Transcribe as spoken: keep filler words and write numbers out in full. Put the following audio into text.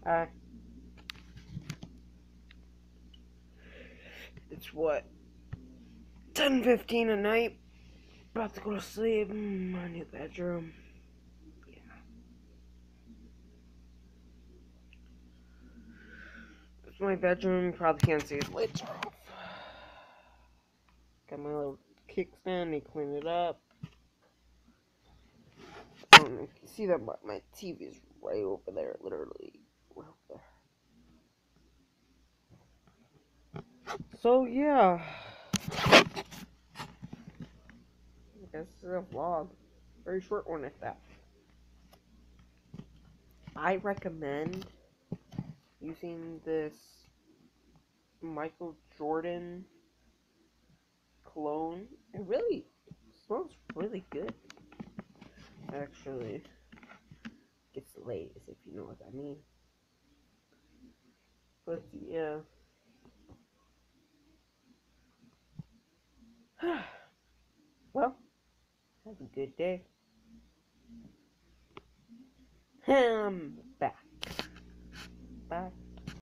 Uh, it's what? ten fifteen at night. About to go to sleep. Mm, my new bedroom. Yeah. It's my bedroom. You probably can't see it. Lights are off. Got my little kickstand. They clean it up. I don't know if you see that, but my T V is right over there. Literally. Right over there. So, yeah. I guess this is a vlog. Very short one at that. I recommend using this Michael Jordan cologne. It really smells really good. Actually, gets lays, if you know what I mean. But yeah. Well, have a good day. I'm back. Back